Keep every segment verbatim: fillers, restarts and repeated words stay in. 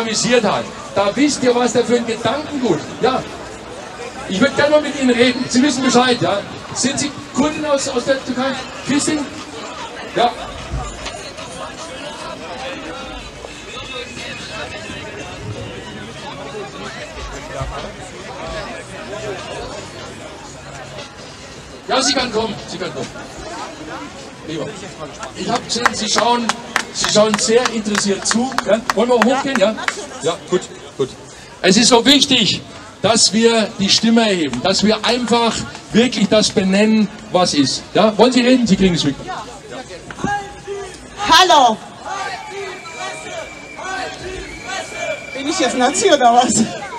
islamisiert hat. Da wisst ihr, was da für ein Gedankengut. Ja, ich würde gerne mal mit Ihnen reden. Sie wissen Bescheid, ja? Sind Sie Kurdin aus, aus der Türkei? Christin? Ja. Ja, Sie kann kommen. Sie kann kommen. Lieber. Ich habe gesehen, Sie schauen, Sie schauen sehr interessiert zu. Ja? Wollen wir hochgehen? Ja? Ja, gut, gut. Es ist so wichtig, dass wir die Stimme erheben, dass wir einfach wirklich das benennen, was ist. Ja? Wollen Sie reden? Sie kriegen es mit. Ja. Hallo. Bin ich jetzt Nazi oder was?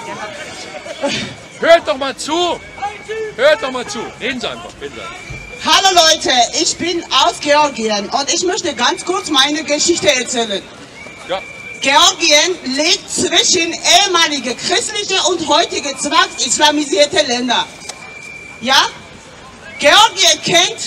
Hört doch mal zu! Hört doch mal zu! Reden Sie einfach, bitte. Hallo Leute, ich bin aus Georgien und ich möchte ganz kurz meine Geschichte erzählen. Ja. Georgien liegt zwischen ehemalige christliche und heutige zwangsislamisierte Länder. Ja? Georgien kennt,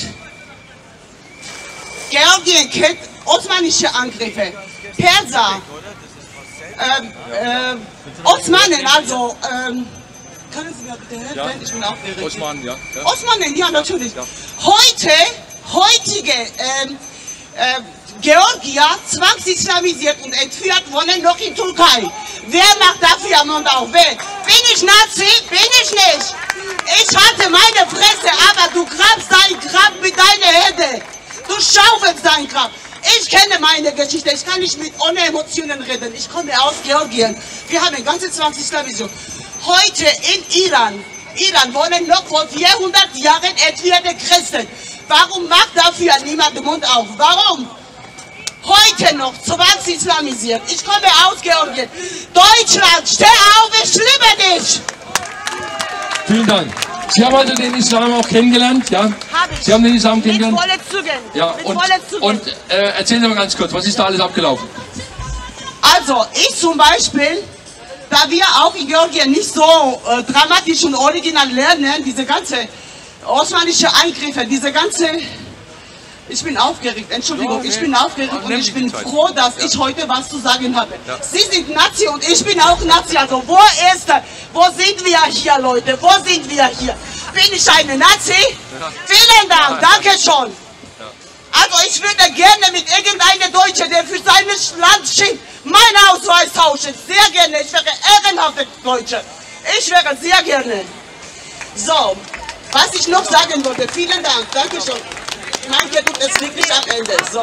Georgien kennt osmanische Angriffe, Perser, ähm, ähm, Osmanen, also, ähm, können Sie mir bitte helfen? Ja. Ich bin aufgeregt. Osmanen, ja. ja. Osmanen, ja, natürlich. Ja. Heute, heutige ähm, äh, Georgier zwangsislamisiert und entführt wohnen noch in Türkei. Wer macht dafür Mund auf? Wer? Bin ich Nazi? Bin ich nicht. Ich halte meine Fresse, aber du grabst dein Grab mit deinen Händen. Du schaufelst dein Grab. Ich kenne meine Geschichte, ich kann nicht mit ohne Emotionen reden. Ich komme aus Georgien. Wir haben eine ganze Zwangsislamation. Heute in Iran, Iran wohnen noch vor vierhundert Jahren entführte Christen. Warum macht dafür niemand den Mund auf? Warum? Heute noch zwangsislamisiert. Ich komme aus Georgien. Deutschland, steh auf, ich liebe dich! Vielen Dank. Sie haben also den Islam auch kennengelernt, ja? Hab ich. Sie haben den Islam kennengelernt? Mit voller Zügen. Ja, Mit und, voller Zügen. und äh, erzählen Sie mal ganz kurz, was ist da alles abgelaufen? Also, ich zum Beispiel, da wir auch in Georgien nicht so äh, dramatisch und original lernen, diese ganze osmanische Eingriffe, diese ganze... Ich bin aufgeregt, Entschuldigung, ich bin aufgeregt und ich bin froh, dass ich heute was zu sagen habe. Sie sind Nazi und ich bin auch Nazi, also wo ist, wo sind wir hier, Leute, wo sind wir hier? Bin ich eine Nazi? Vielen Dank, danke schon. Also ich würde gerne mit irgendeinem Deutschen, der für sein Land steht, meinen Ausweis tauschen. Sehr gerne, ich wäre ehrenhafte Deutsche. Ich wäre sehr gerne. So, was ich noch sagen wollte, vielen Dank, danke schon. Mein Geduld ist wirklich am Ende. So.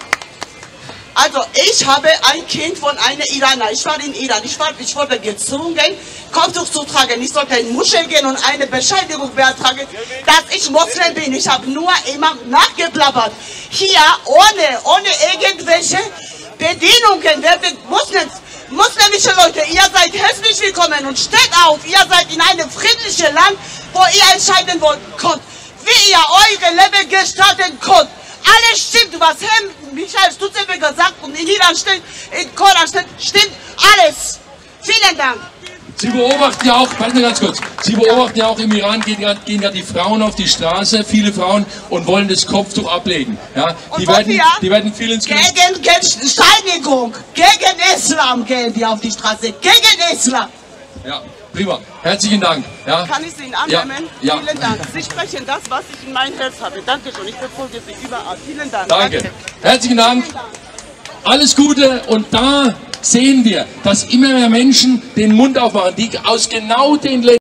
Also ich habe ein Kind von einer Iraner. Ich war in Iran. Ich, war, ich wurde gezwungen, Kopftuch zu tragen. Ich sollte in Moschee gehen und eine Bescheinigung beantragen, dass ich Moslem bin. Ich habe nur immer nachgeblabbert. Hier ohne, ohne irgendwelche Bedienungen werden Moslems, muslimische Leute, ihr seid herzlich willkommen und steht auf. Ihr seid in einem friedlichen Land, wo ihr entscheiden wollt, könnt, wie ihr eure Leben gestalten könnt. Alles stimmt, was Herr Michael Stutzenberger sagt und in Iran steht, in Koran steht, stimmt alles. Vielen Dank. Sie beobachten ja auch, warte ganz kurz, Sie beobachten ja auch im Iran, gehen ja, gehen ja die Frauen auf die Straße, viele Frauen, und wollen das Kopftuch ablegen. Ja, die, werden, die werden viel ins Gesicht. Gegen, gegen Steinigung, gegen Islam gehen die auf die Straße, gegen Islam. Ja, prima. Herzlichen Dank. Ja. Kann ich Sie Ihnen annehmen? Ja. Ja. Vielen Dank. Sie sprechen das, was ich in meinem Herz habe. Danke schon. Ich befolge Sie überall. Vielen Dank. Danke. Danke. Herzlichen Dank. Alles Gute. Und da sehen wir, dass immer mehr Menschen den Mund aufmachen, die aus genau den Ländern